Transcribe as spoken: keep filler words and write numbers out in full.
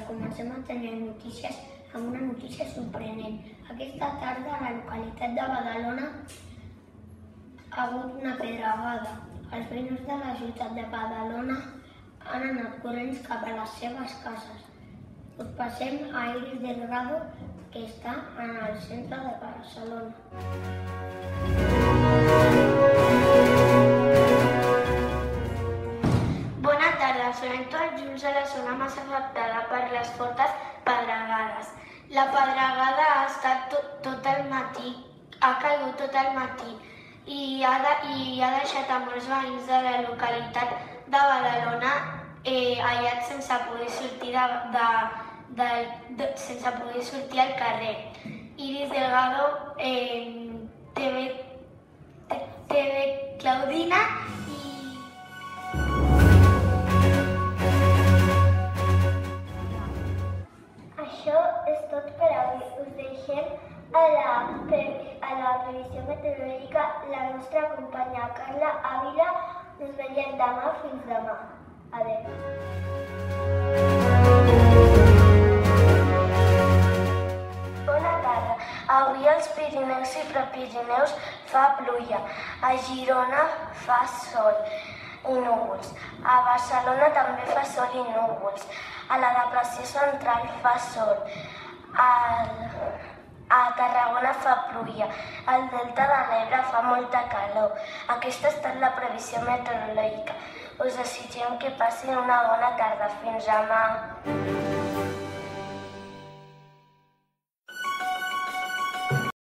comencem a tenir notícies amb una notícia sorprenent. Aquesta tarda a la localitat de Badalona ha hagut una pedregada. Els veïns de la ciutat de Badalona han anat corrents cap a les seves cases. Us passem a Iris Delgado, que està en el centre de Barcelona. Bona tarda, Sorrento als Junts de la zona més afectada per les fortes pedregades. La pedregada ha estat tot, tot el matí, ha caigut tot el matí i ha, de, i ha deixat a molts veïns de la localitat de Badalona eh, aïllats sense poder sortir de, de, de, de, sense poder sortir al carrer. Iris Delgado, eh, T V, T V Claudina i... Això és tot per avui. Us deixem a la, a la previsió meteorològica la nostra companya Carla Ávila. Ens veiem demà. Fins demà. Adéu. Bona tarda. Avui als Pirineus i Prepirineus fa pluja. A Girona fa sol i núvols. A Barcelona també fa sol i núvols. A la depressió central fa sol. Al, a Tarragona fa pluja. Al Delta de l'Ebre fa molta calor. Aquesta ha estat la previsió meteorològica. Us desitgem que passin una bona tarda. Fins demà.